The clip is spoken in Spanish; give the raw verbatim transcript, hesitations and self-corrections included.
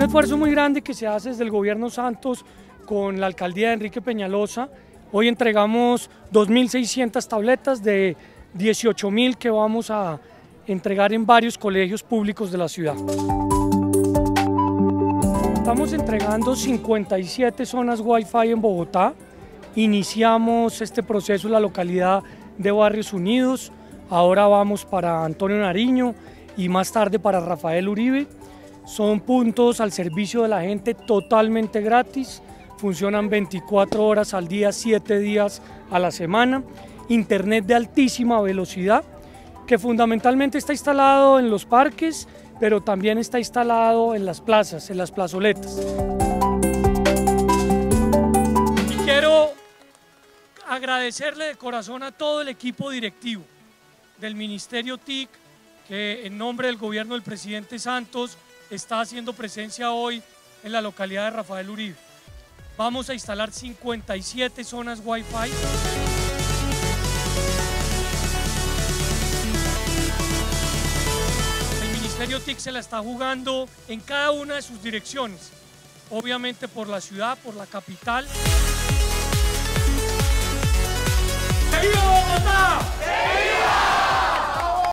esfuerzo muy grande que se hace desde el gobierno Santos con la alcaldía de Enrique Peñalosa. Hoy entregamos dos mil seiscientas tabletas de dieciocho mil que vamos a entregar en varios colegios públicos de la ciudad. Estamos entregando cincuenta y siete zonas Wi-Fi en Bogotá. Iniciamos este proceso en la localidad de Barrios Unidos, ahora vamos para Antonio Nariño y más tarde para Rafael Uribe. Son puntos al servicio de la gente totalmente gratis, funcionan veinticuatro horas al día, siete días a la semana, internet de altísima velocidad, que fundamentalmente está instalado en los parques, pero también está instalado en las plazas, en las plazoletas. Y quiero agradecerle de corazón a todo el equipo directivo del Ministerio T I C, que en nombre del gobierno del presidente Santos está haciendo presencia hoy en la localidad de Rafael Uribe. Vamos a instalar cincuenta y siete zonas Wi-Fi. El Ministerio T I C se la está jugando en cada una de sus direcciones, obviamente por la ciudad, por la capital. ¡Viva Bogotá!